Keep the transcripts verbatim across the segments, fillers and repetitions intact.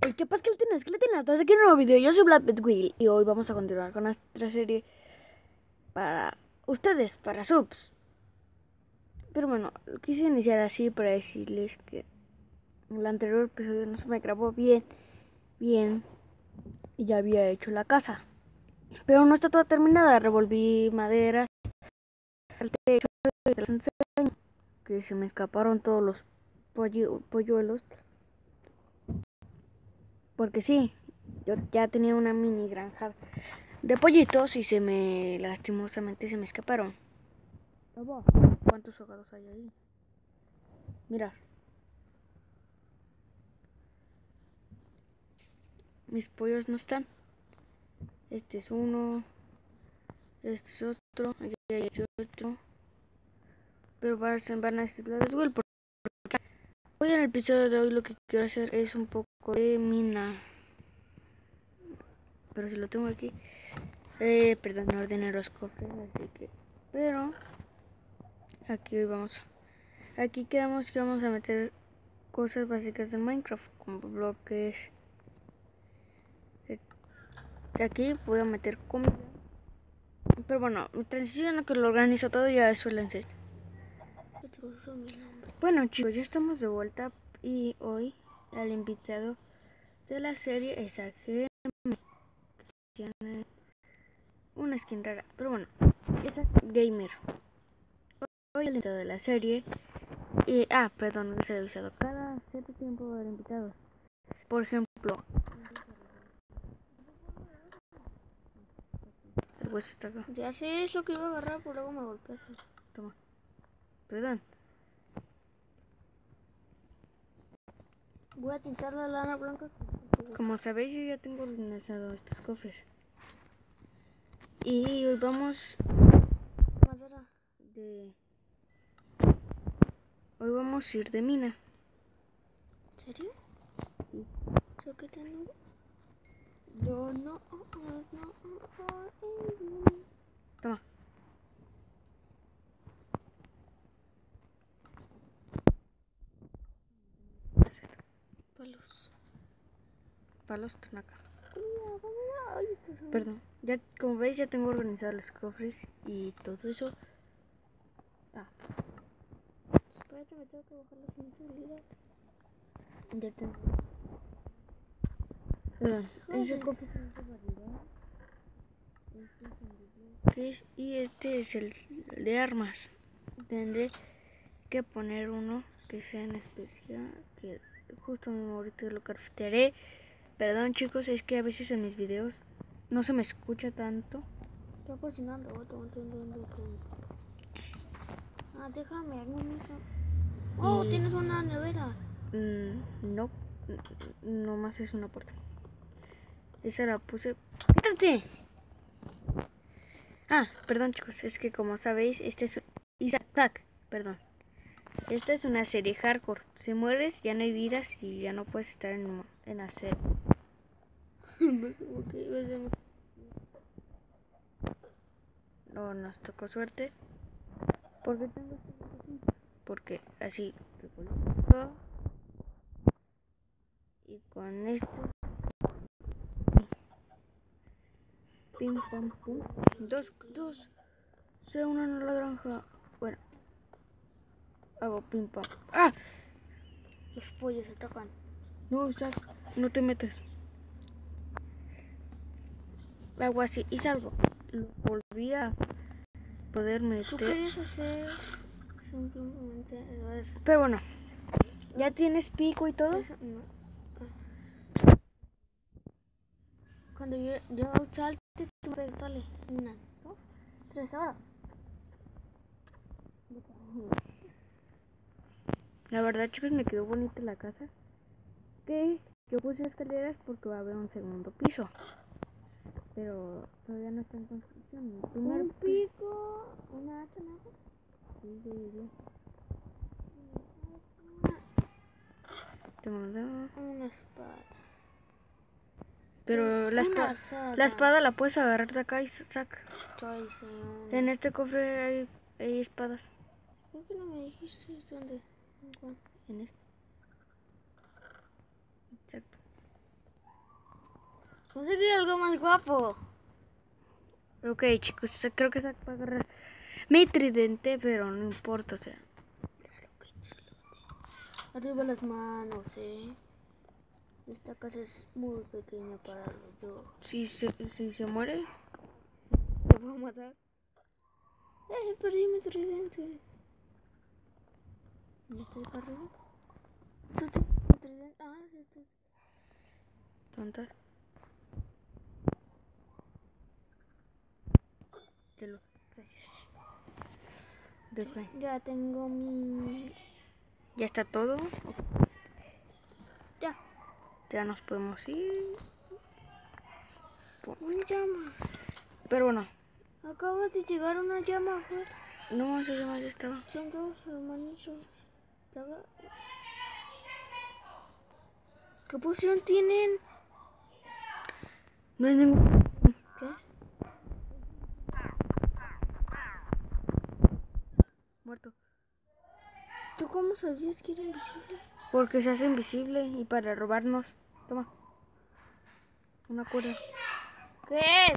tal? ¿Qué pasa? ¿Qué tienes? ¿Qué tienes? Entonces aquí un nuevo video. Yo soy Black Will y hoy vamos a continuar con nuestra serie para ustedes, para subs. Pero bueno, quise iniciar así para decirles que el anterior episodio no se me grabó bien, bien y ya había hecho la casa. Pero no está toda terminada. Revolví madera al techo y les enseño que se me escaparon todos los pollu polluelos. Porque sí, yo ya tenía una mini granja de pollitos y se me lastimosamente se me escaparon. ¿Cuántos ahogados hay ahí? Mira. Mis pollos no están. Este es uno. Este es otro. Allá hay otro. Pero van a ser van a ser las Will. Hoy en el episodio de hoy lo que quiero hacer es un poco de mina. Pero si lo tengo aquí. Eh, perdón, no ordené los cofres, así que. Pero aquí hoy vamos. Aquí quedamos que vamos a meter cosas básicas de Minecraft, como bloques. Aquí voy a meter comida. Pero bueno, mi transición lo que lo organizo todo ya eso le enseño. Bueno chicos, ya estamos de vuelta y hoy el invitado de la serie es A G M. Tiene una skin rara, pero bueno, es Gamer. Hoy el invitado de la serie y ah, perdón, no les he avisado. Cada cierto tiempo va a haber invitados. Por ejemplo, el hueso está acá. Ya sé, es lo que iba a agarrar, pero luego me golpeaste. Toma. Perdón. Voy a tintar la lana blanca. Como sabéis, yo ya tengo organizado estos cofres. Y hoy vamos Madera. de... Hoy vamos a ir de mina. ¿En serio? Sí. ¿Yo qué tengo? Yo no, no, no, soy. Toma. Palos. Palos están acá. Ay, esto es... Perdón. Ya, como veis, ya tengo organizados los cofres y todo eso. Ah. Espérate, me tengo que bajar la sensibilidad. Ya tengo. Perdón. Ese cofre es de variedad. Este es el de bloques. Y este es el de armas. Tendré que poner uno que sea en especial. Que justo ahorita lo craftearé. Perdón chicos, es que a veces en mis videos no se me escucha tanto. Estoy cocinando. Ah, déjame. Oh, Y... tienes una nevera. Mm, no, no más es una puerta. Esa la puse. ¡Quítate! Ah, perdón chicos, es que como sabéis, este es Isaac, perdón. Esta es una serie hardcore. Si mueres ya no hay vidas y ya no puedes estar en, en la serie. No nos tocó suerte. ¿Por qué tengo este así? Porque así recolecto. Y con esto. Pim pam pum. Dos, dos. Se unen a la granja. Bueno. Hago pim pam. ¡Ah! Los pollos atacan. No, Isaac, no te metas. Hago así y salgo. Lo volví a poder meter. ¿Tú querías hacer simplemente? A ver. Pero bueno, ¿ya tienes pico y todo? Eso, no. Cuando yo, yo salte, tú me dale. Una, dos, tres, ahora. La verdad, chicos, me quedó bonita la casa. Que yo puse escaleras porque va a haber un segundo piso. Pero todavía no está en construcción. El primer Un pico, una hacha, ¿no? Sí, sí, sí. Tengo dos. Una espada. Pero la, espa espada. la espada la puedes agarrar de acá y saca. Una. En este cofre hay, hay espadas. ¿Por qué no me dijiste dónde? En este. Exacto. Conseguí algo más guapo. Ok, chicos, creo que se va a agarrar mi tridente, pero no importa, o sea. Arriba las manos, eh. Esta casa es muy pequeña para los dos. Si se, si se muere, ¿Me puedo matar? Eh, perdí mi tridente. ¿Dónde está el carro? ¿Dónde está mi tridente? Ah, sí, está. tonta. Te lo Gracias. dejo. Ya tengo mi... Ya está todo. Ya. Ya nos podemos ir. Una llama. Pero bueno, Acaba de llegar una llama, güey. no, esa llama ya estaba. Son dos hermanitos. Estaba- ¿Qué posición tienen? No hay ningún. ¿Qué? Muerto. ¿Tú cómo sabías que era invisible? Porque se hace invisible y para robarnos. Toma. Una cuerda. ¿Qué?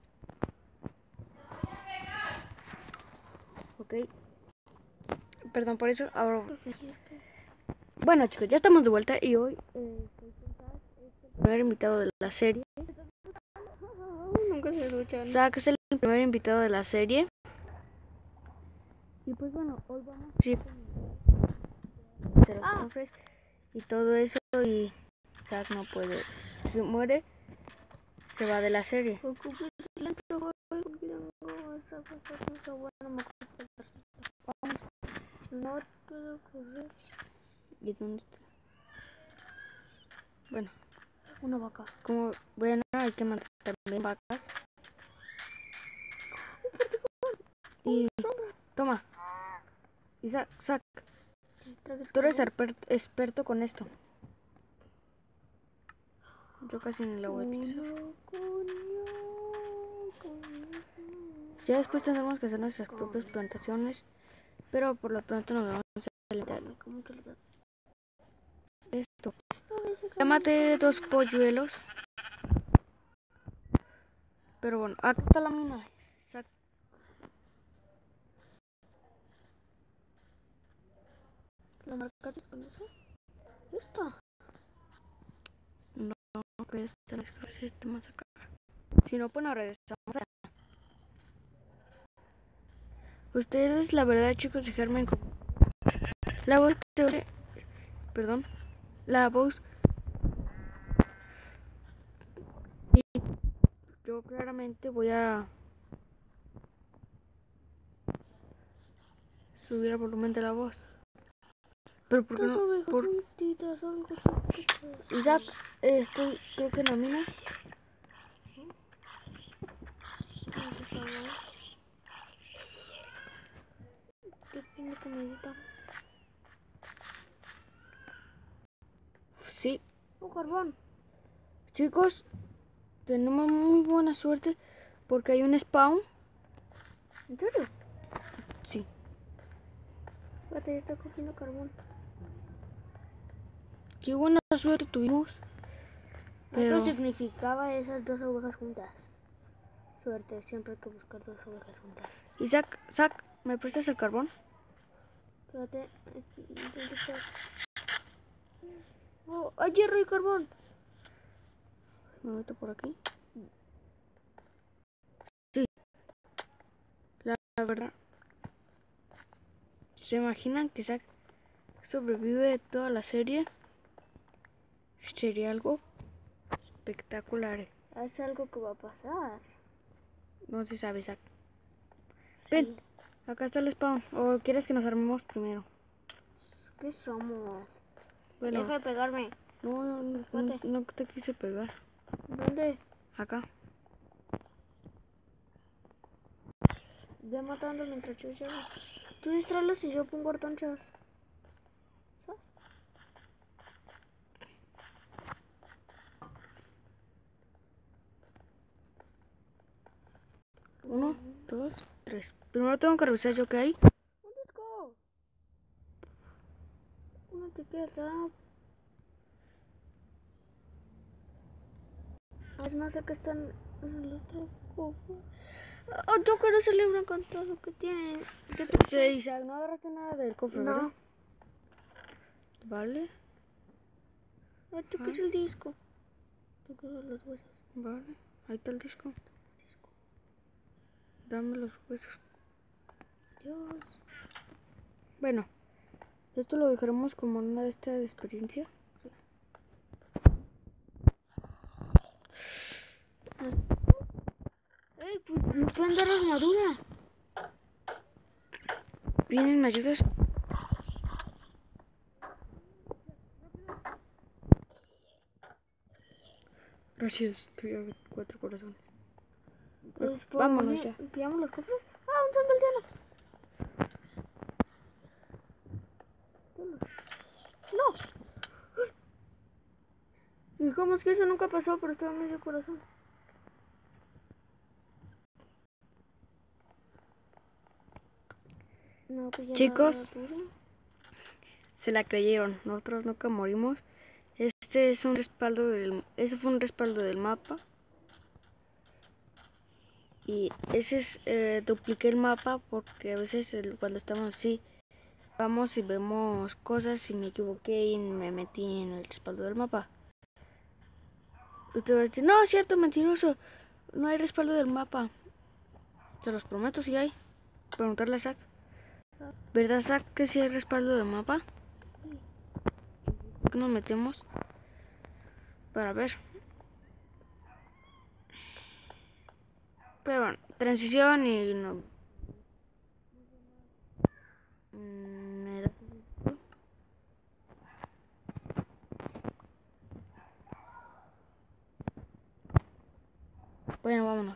Ok. Perdón por eso. Ahora. Bueno, chicos, ya estamos de vuelta y hoy eh, es el primer invitado de la serie. Nunca se escuchan. Zack es el primer invitado de la serie. Y pues bueno, hoy vamos a ir a los Ah. cofres y todo eso. Y Zack no puede. Si muere, se va de la serie. Ocupé el dentro, güey, porque tengo esta cosa que está buena, me acuerdo. No puedo correr. ¿Y dónde está? Bueno, Una vaca. como bueno, hay que matar también vacas. Y toma. Y Zack, Zack, tú eres exper- experto con esto. Yo casi ni la voy a utilizar. Ya después tendremos que hacer nuestras propias plantaciones. Pero por lo pronto nos vamos a alimentar esto. Ya maté dos polluelos. Pero bueno, acá está la mina. Zack. ¿La marcaste con eso? Esta. No, no, que esta la está más acá. Si no, pues nos regresamos a... Ustedes, la verdad, chicos, dejarme en... La voz de... Perdón. La voz... Y yo claramente voy a... subir el volumen de la voz. Pero ¿por qué Estas no? ovejas Por... juntitas, algo chiquitas. Isaac, eh, estoy creo que en la mina. ¿Qué tiene comidita? Sí. Un carbón. Chicos, tenemos muy buena suerte porque hay un spawn. ¿En serio? Sí. Espérate, ya está cogiendo carbón. Qué buena suerte tuvimos. Pero... ¿Qué significaba esas dos ovejas juntas? Suerte, siempre hay que buscar dos ovejas juntas. Isaac, Zack, ¿me prestas el carbón? Espérate, ¿dónde está? Oh, hay hierro y carbón. Me meto por aquí. Sí. La, la verdad. ¿Se imaginan que Zack sobrevive toda la serie? Sería algo espectacular. Es algo que va a pasar. No se sabe, Zack. Sí. Ven, acá está el spawn. ¿O quieres que nos armemos primero? ¿Qué somos? Bueno, Deja de pegarme. no, no, no, no, no te quise pegar. ¿Dónde? Acá. Ve matando mientras yo llego. Tú distráelos y yo pongo hortonchas. ¿Sabes? Uno, dos, tres. Primero tengo que revisar yo qué hay. ¿Dónde está? Una etiqueta. A ver, no sé qué están en el otro cofre. Oh, yo quiero ese libro con todo lo que tiene. ¿Qué te Sí, Isaac, no agarraste nada del cofre, No. ¿verdad? Vale, Ay, yo Ah. quiero el disco. Yo quiero los huesos. vale. Ahí está el disco. Dame los huesos. Dios. Bueno, esto lo dejaremos como una de estas de experiencia. Ey, pues nos pueden dar armadura. ¿Vienen, me ayudas? Gracias, estoy a cuatro corazones. Pues, Vámonos ya. ¿Pillamos los cofres? ¡Ah, un San Valdiano! ¡No! Fijamos que eso nunca pasó, pero estaba medio corazón. No, pues ya Chicos, la armadura. se la creyeron. Nosotros nunca morimos. Este es un respaldo del... Eso fue un respaldo del mapa. Y ese es... Eh, dupliqué el mapa porque a veces el, cuando estamos así... Vamos y vemos cosas y me equivoqué y me metí en el respaldo del mapa. Usted va a decir, no, es cierto, mentiroso. No hay respaldo del mapa. Se los prometo, si hay. Preguntarle a Zack. ¿Verdad, Zack, que si hay respaldo del mapa? Sí. ¿Por qué nos metemos? Para ver. Pero bueno, transición y no. Mm, me da- Bueno, vámonos.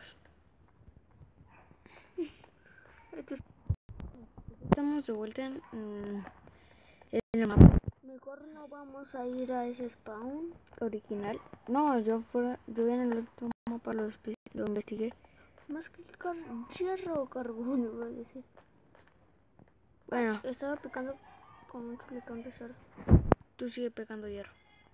Estamos de vuelta en, mm, en el mapa Mejor no vamos a ir a ese spawn. original. No, yo fuera, yo en el otro mapa lo, espe- lo investigué. Más que car hierro o carbón, iba a decir. Bueno, Estaba picando con un chuletón de cerdo. tú sigue pegando hierro.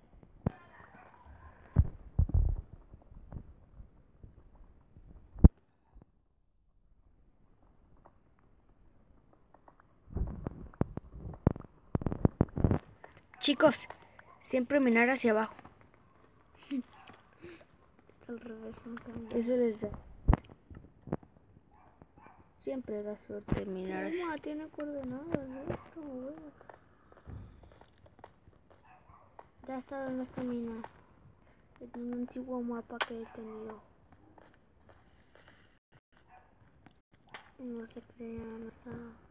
Chicos, siempre mirar hacia abajo. Está al revés, no cambia. Eso les da. Siempre da suerte mirar hacia Toma, tiene coordenadas, ¿no? Está bueno. Ya está en esta mina. En un antiguo mapa que he tenido. No se crean, está.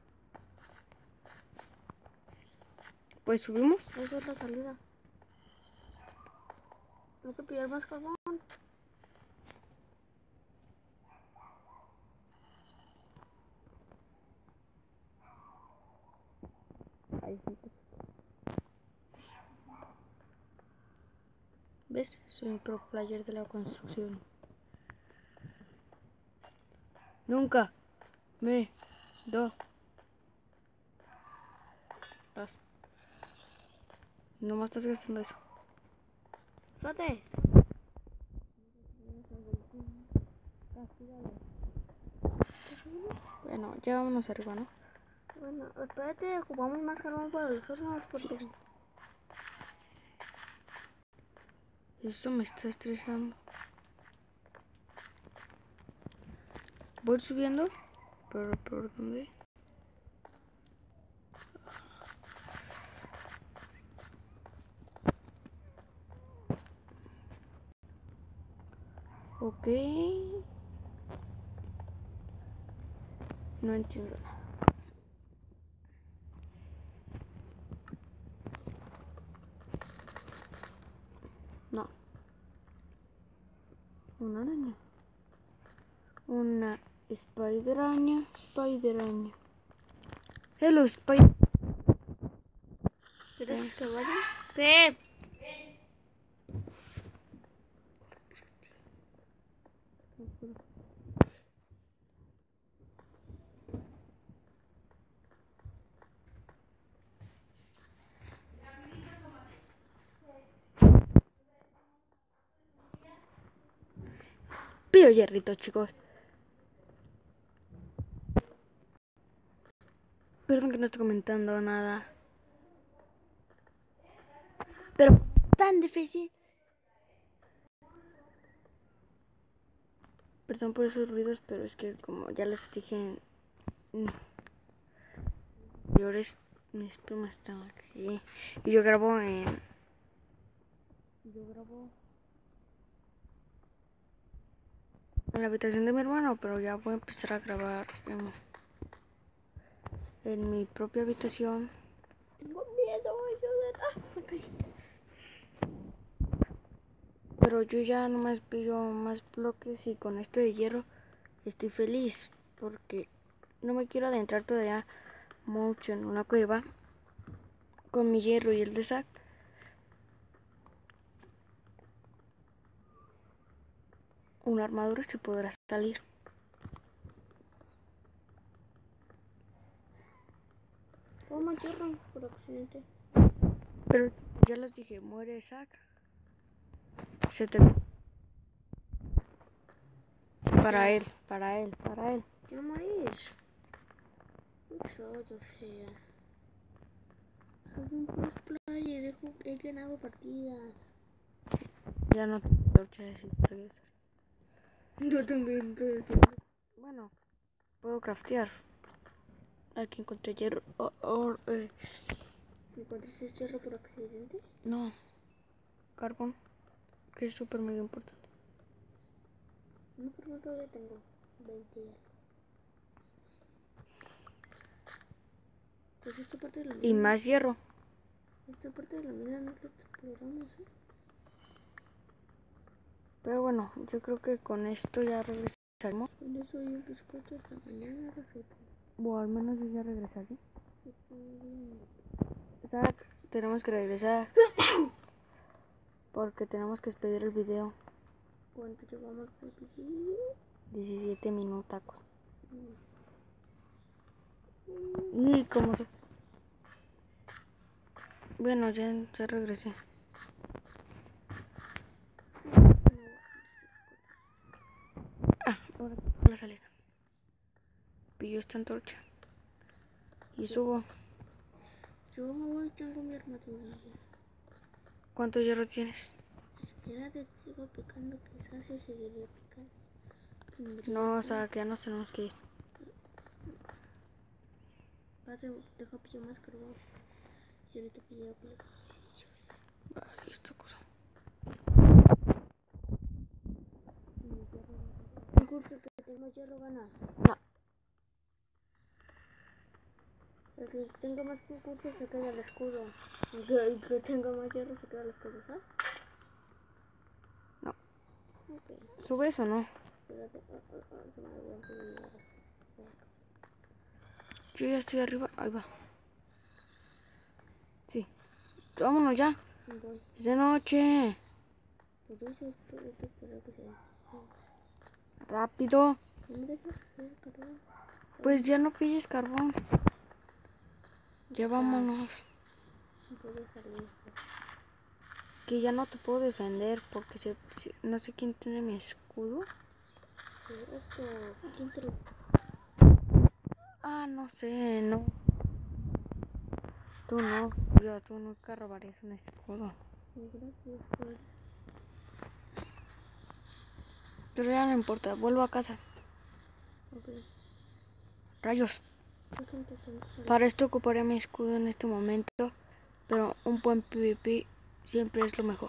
Pues subimos. Esa es la salida. Tengo que pillar más carbón. Ahí sí. ¿Ves? Soy un pro player de la construcción. Nunca me do. Las... No más estás gastando eso. ¡Fíjate! Bueno, ya vámonos arriba, ¿no? Bueno, espérate, ocupamos más carbón para los hornos porque. Sí. Esto me está estresando. Voy subiendo. ¿Pero por dónde? Ok. No entiendo nada. No. Una araña. Una spideraña. Spideraña. Hello, spider. ¿Quieres que vaya? ¿Qué? Pillo hierrito, chicos. Perdón que no estoy comentando nada. Pero tan difícil. Perdón por esos ruidos, pero es que como ya les dije anteriores, mis primas están aquí. Y yo grabo en... Yo grabo en la habitación de mi hermano, pero ya voy a empezar a grabar en, en mi propia habitación. Tengo miedo, ayuda. Ah, me caí. Pero yo ya nomás pillo más bloques y con esto de hierro estoy feliz porque no me quiero adentrar todavía mucho en una cueva con mi hierro y el de Zack. Una armadura se podrá salir. Oh, me hierro por accidente. Pero ya les dije, muere Zack. Se termina. Para él, para él, para él. Quiero morir. Exodo, fea. Soy un pro player, he, jug- he ganado partidas. Ya no tengo torcha de regresar. Yo también te decía. Bueno, puedo craftear. Aquí encontré hierro. Oh, oh, eh. ¿Encontraste este hierro por accidente? No, carbón, que es súper mega importante. No, pero no todavía tengo veinte y algo. Pues esta parte de la mina. Y más hierro. Esta parte de la mina no la exploramos, ¿eh? Pero bueno, yo creo que con esto ya regresaremos. Con eso hay un bizcocho hasta mañana, Rafael. O al menos yo ya regresaré. Zack, tenemos que regresar. Porque tenemos que despedir el video. ¿Cuánto llevamos de video? diecisiete minutos. Mm. Y como se... Bueno, ya, ya regresé. Ah, ahora la salida. Pillo esta antorcha. Y subo. Yo hoy tengo mi armadura. ¿Cuánto hierro tienes? Espérate, sigo picando, quizás se seguiría picando. No, o sea, que ya nos tenemos que ir. Pate, deja pillar más carbón. Y ahorita pillar por Ay, esta cosa. el curso que tenga hierro gana. No. El que tenga más concursos se queda el escudo. El que, el que tenga más hierro se queda el escudo, ¿sabes? No. Ok. ¿Subes o no? Espérate, oh, oh, oh, se me olvidó que Yo ya estoy arriba. Ahí va. Sí. Vámonos ya. voy. Es de noche. Pues yo sí estoy esperando que se... Rápido. ¿No me dejas ver carbón? Pues ya no pilles carbón. Ya vámonos. No puedo salir. Que ya no te puedo defender porque se, se- no sé quién tiene mi escudo. Sí, esto... ¿Quién te lo... Ah, no sé, no. Tú no. Yo, tú nunca robarías un escudo. Gracias por... Pero ya no importa. Vuelvo a casa. Ok. Rayos. Yo siento que no sale. Para esto ocuparé mi escudo en este momento. Pero un buen PvP siempre es lo mejor.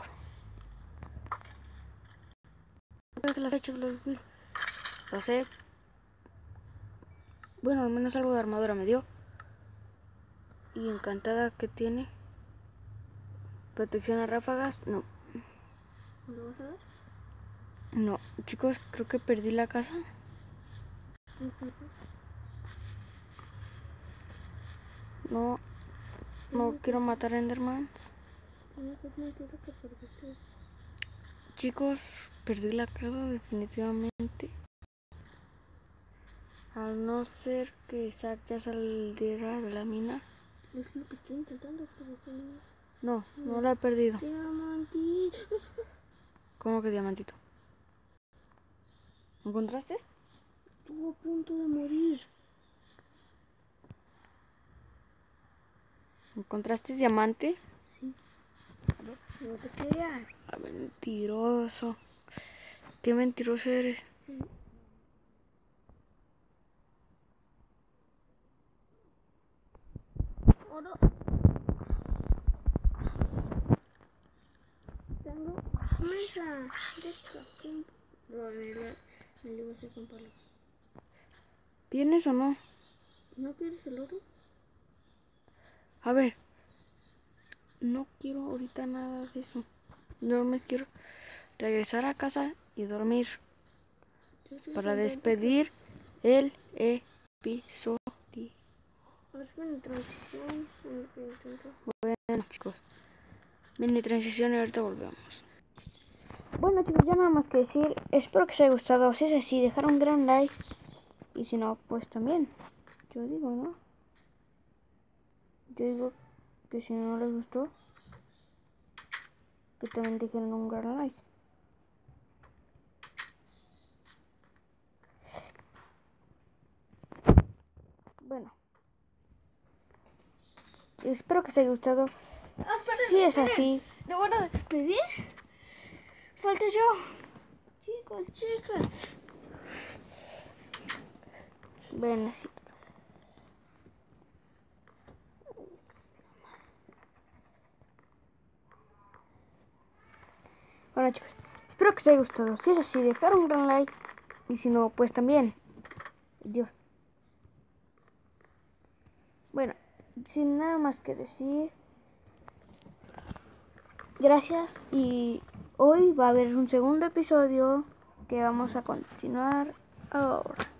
Lo sé. Bueno, al menos algo de armadura me dio. Y encantada que tiene. Protección a ráfagas. No. ¿Me lo vas a dar? No. Chicos, creo que perdí la casa. No sé. No. No quiero matar a Enderman. No, pues no entiendo que perdiste. Chicos, perdí la casa definitivamente. Al no ser que Zack ya saliera de la mina. Es lo que estoy intentando, pero que No, no la he perdido. Diamantito. ¿Cómo que diamantito? ¿Encontraste? Estuvo a punto de morir. ¿Encontraste diamante? Sí. No te creas. Ah, mentiroso. Qué mentiroso eres. Oro. Tengo mesa. Deja. No, me lo, me lo iba a hacer con palos. ¿Vienes o no? ¿No quieres el oro? A ver. No quiero ahorita nada de eso. Yo me quiero regresar a casa y dormir. Para despedir el episodio. Es una transición. Bueno, chicos. Mini transición y ahorita volvemos. Bueno, chicos, ya nada más que decir. Espero que os haya gustado. Si es así, dejar un gran like. Y si no, pues también. Yo digo, ¿no? Yo digo que si no les gustó, que también dejen un gran like. Bueno. Espero que os haya gustado. Ah, esperen, Si es esperen. así. ¿Me van a despedir? Falta yo. Chicos, chicas. Ven, así. Bueno, chicos, espero que os haya gustado. Si es así, dejar un gran like. Y si no, pues también. Dios. Bueno, sin nada más que decir. Gracias. Y hoy va a haber un segundo episodio que vamos a continuar ahora.